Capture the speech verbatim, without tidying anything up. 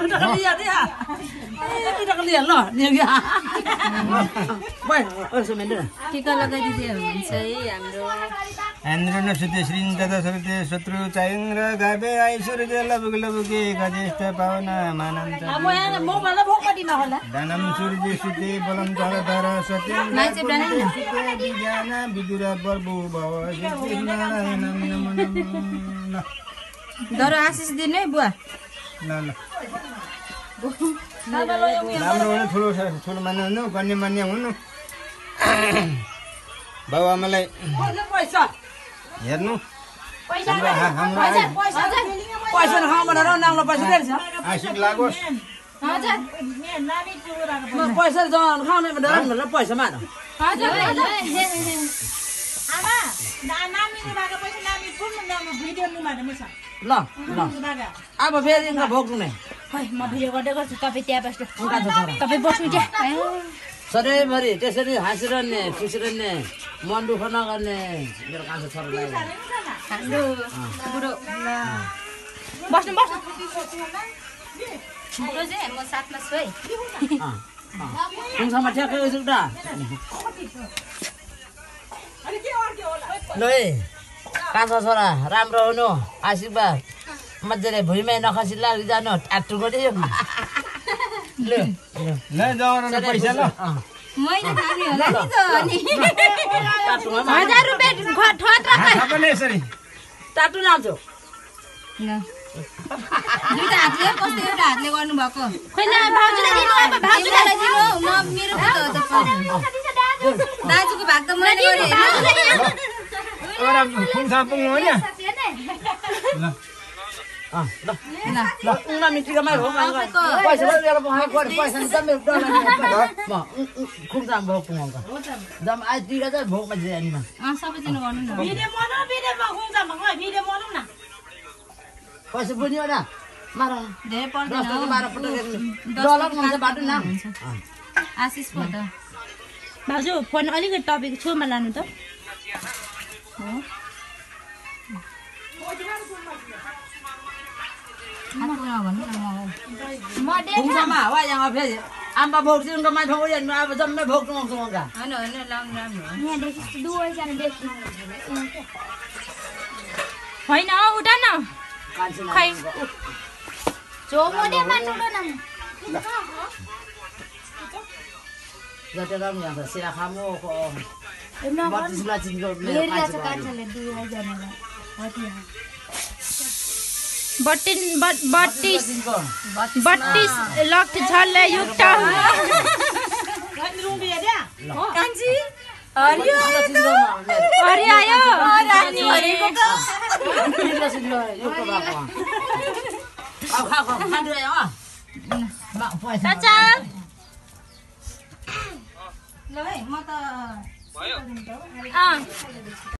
टका लिया दिया ए टका लिया ल नि क्या भाइ अरु मेन्डे टीका लगाइदिए हुन्छ है हाम्रो इन्द्र नसुते श्रीन्दत सरते शत्रु चाइन्द्र गाबे आइसुर लबुक लबुके गजेष्ठ पावना मानन्त अब यहाँ म मलाई भोक दिन होला दानम सूर्य सुते बलम धर धर सत्य मान्छे बनाइन विज्ञान विदुर बर्बु भव श्री नारायण नम नम दर आशिष दिने बुवा ल ल राम्रो हुनु ठुलो ठुलो मान्नु हुनु गण्य मान्य हुनु बाबु आमालाई पैसा हेर्नु पैसा पैसा पैसा पैसा नखाउँ भनेर नामलाई पैसा दिएछ आशिक लागोस् हजुर म पैसा जमा खाउने भनेर भनेर पैसा माग हजुर आमा नामीले बागा पैसा नामी फुल नाम भिडियो निमार्नु म छ ल ल अब फेरि इनका भोग्नु नै खै म भिडियो गर्दै गर्छु तपाईँ त्यहाँ बस्नु तपाईँ बस्नु त्यहाँ सधैँभरि त्यसरी हाँसिरहने खुसिरहने मन दुःख नगर्ने मेरो कान्छो छोरालाई हाम्रो बुढो बस्नु बस्नु बुढो चाहिँ म साथमा छु है कुनसम्म ठ्याक्कै एउटा ल है कान्छो छोरा राम्रो हुनु आशीर्वाद मजाले भुइँमै नखसी लागिजानु टाटु गऱ्यो ल ल जाऊ न पैसा ल मैले थामी होला नि त अनि हजार रुपैयाँ ठट सबैले यसरी टाटु लाउँछु ल दुईटा हातले कस्तो एउटा हातले गर्नु भएको खोइ न भाउजूलाई दिनु अब भाउजूलाई दिनु म मेरो त दाजुको भाग त मैले गरे हैन एउटा खुङ सापुङ हो नि ल अँ ल ल उना मिटिकामा हो पैसा लिएर पखाइ गरे पैसा नि जम्मै डलाइ म खुङसाम भोग पुगाउँछ जम आज टिका चाहिँ भोगमा जानीमा अँ सबैजना गर्नु न भिडियो बनाऊ भिडियोमा खुम्चा भङ भिडियो बनाऊ न पैसा बुझ्यो न मार धेरै पर्दैन दस बाह्र पटक डलर हुन्छ बाटो न आशिष पो त भाउजू फोन अलिकति टपिक छेउमा लानु त खुङसामा वा यहाँ फेरि आम्बा भोग चाहिँ उनको माथि उयो अब जम्मै भोग टुङ्गाउँछ उनका होइन होइन लाउनु राम्रो हो यहाँदेखि दुवैजना देख्नु होइन उठा न खै चोमोले मान्नु न जति राम्रो यहाँ त सिरा खामो बत्तिस लाचिनको बत्तिस बत्तिस बत्तिस लक्ट झल्ले युक्त कान्छी हरियो हरि आयो रानी हरिको चाचा ल है म त